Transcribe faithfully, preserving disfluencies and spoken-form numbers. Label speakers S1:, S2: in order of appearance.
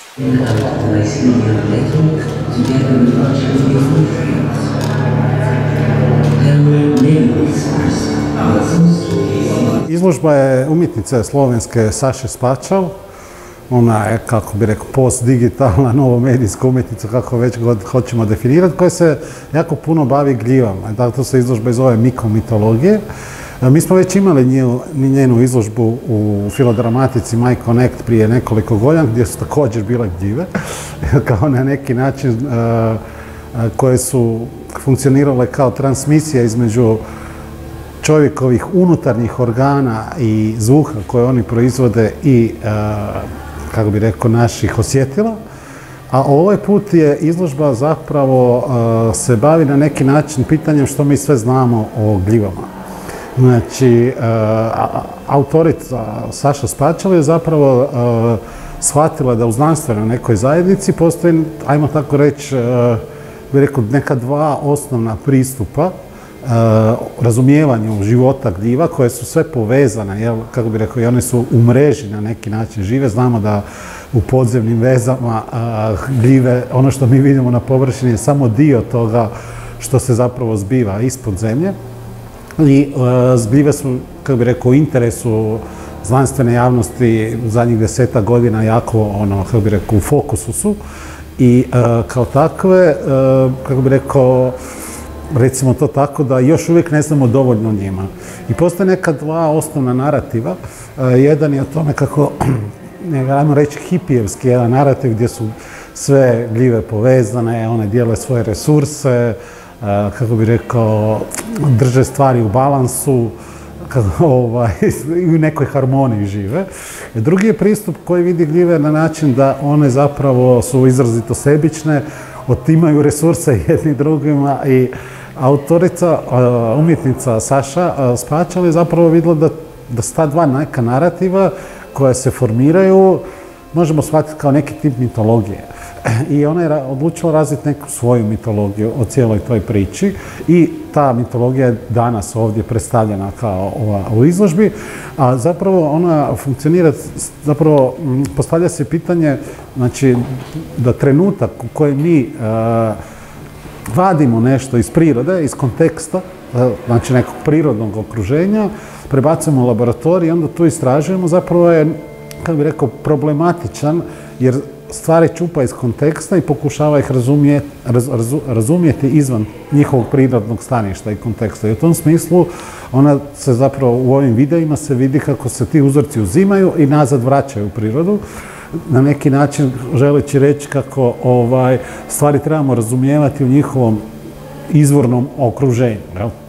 S1: Izložba je umjetnice slovenske Saše Spačal. Ona je, kako bi rekao, post-digitalna, novomedijska umjetnica, kako već god hoćemo definirati, koja se jako puno bavi gljivama. Dakle, to se izložba zove Mikomitologije. Mi smo već imali njenu izložbu u filodramatici My Connect prije nekoliko godina, gdje su također bile gljive, kao na neki način koje su funkcionirale kao transmisija između čovjekovih unutarnjih organa i zvuka koje oni proizvode i, kako bi rekao, naših osjetila. A ovaj put je izložba zapravo se bavi na neki način pitanjem što mi sve znamo o gljivama. Znači, autorica Saša Spačal je zapravo shvatila da u znanstvenoj nekoj zajednici postoji, ajmo tako reći, bih rekao, neka dva osnovna pristupa razumijevanju života gljiva, koje su sve povezane, jel, kako bih rekao, i one su u mreži na neki način žive. Znamo da u podzemnim vezama gljive, ono što mi vidimo na površini je samo dio toga što se zapravo zbiva ispod zemlje. I gljive su, kako bih rekao, u interesu znanstvene javnosti u zadnjih deseta godina jako, ono, kako bih rekao, u fokusu su. I kao takve, kako bih rekao, recimo to tako, da još uvijek ne znamo dovoljno o njima. I postoje neka dva osnovna narativa. Jedan je o tome kako, ajmo reći, hipijevski jedan narativ gdje su sve gljive povezane, one dijele svoje resurse, kako bi rekao, drže stvari u balansu, i u nekoj harmoniji žive. Drugi je pristup koji vidi gljive na način da one zapravo su izrazito sebične, otimaju resurse jedni drugima i autorica, umjetnica Saša Spačal je zapravo vidjela da, da su ta dva neka narativa koja se formiraju, možemo shvatiti kao neki tip mitologije. I ona je odlučila razviti neku svoju mitologiju o cijeloj toj priči i ta mitologija je danas ovdje predstavljena kao ova u izložbi, a zapravo ona funkcionira, zapravo postavlja se pitanje, znači, da trenutak u kojem mi uh, vadimo nešto iz prirode, iz konteksta, znači nekog prirodnog okruženja, prebacujemo u laboratorij i onda tu istražujemo, zapravo je, kako bih rekao, problematičan, jer stvari čupa iz konteksta i pokušava ih razumijeti, raz, razu, razumijeti izvan njihovog prirodnog staništa i konteksta. I u tom smislu ona se zapravo u ovim videima se vidi kako se ti uzorci uzimaju i nazad vraćaju u prirodu. Na neki način želeći reći kako ovaj, stvari trebamo razumijevati u njihovom izvornom okruženju. Jel?